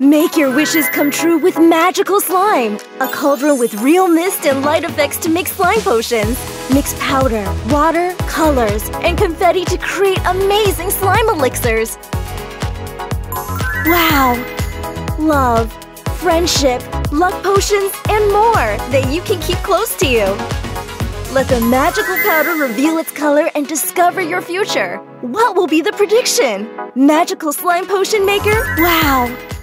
Make your wishes come true with Magical Slime! A cauldron with real mist and light effects to make slime potions. Mix powder, water, colors, and confetti to create amazing slime elixirs. Wow! Love, friendship, luck potions, and more that you can keep close to you. Let the magical powder reveal its color and discover your future. What will be the prediction? Magical Slime Potion Maker? Wow!